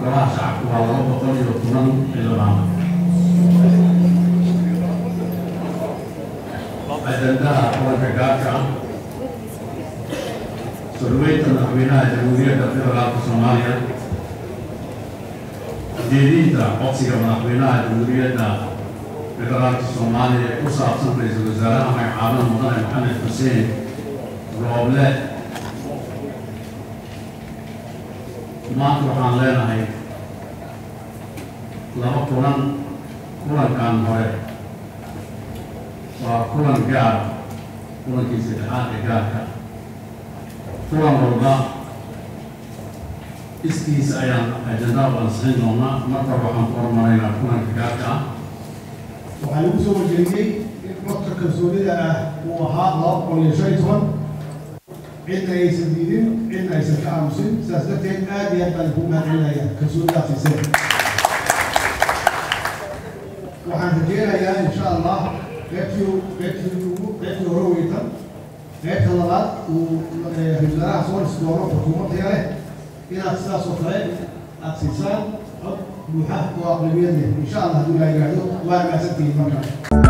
golaha shacabku waa 210 xildhibaan ajandaha kulanka gaarka ah surweynta madaxweynaha jamhuuriyadda federaalka Soomaaliya jeedinta codsiga madaxweynaha jamhuuriyadda federaalka Soomaaliya ee ku saabsan ra'iisul wasaaraha magacaaban mudane Maxamed Xuseen Rooble maanta waxaan leenahay laba kulankan hore waa kulan gaar kulankii saddexaad ee gaarka kulan walba iskiisa ayaan ajandaa ansixin doonaa marka waxaan ku hormaraynaa kulanka gaarka ah waxaan ugu soo wajeediyey in codka kalsoonida ah uu ahaa 215 cidna aysan diidin cidna aysan ka aamusin sidaas darteed aad iyo aad baan ku mahadcelinayaa kalsoonidaas siiseen waxaan rajeynayaa insha allah qaybtii hore weytan qaybta labaad uu ra'iisul wasaaraha soo dhisi doono xukuumadda leh inaad sidaas oo kale aad siisaan cod buuxa oo aqlabiyad leh insha allah hadduu ilaahay yidhaahdo waa mahadsantihiin markaa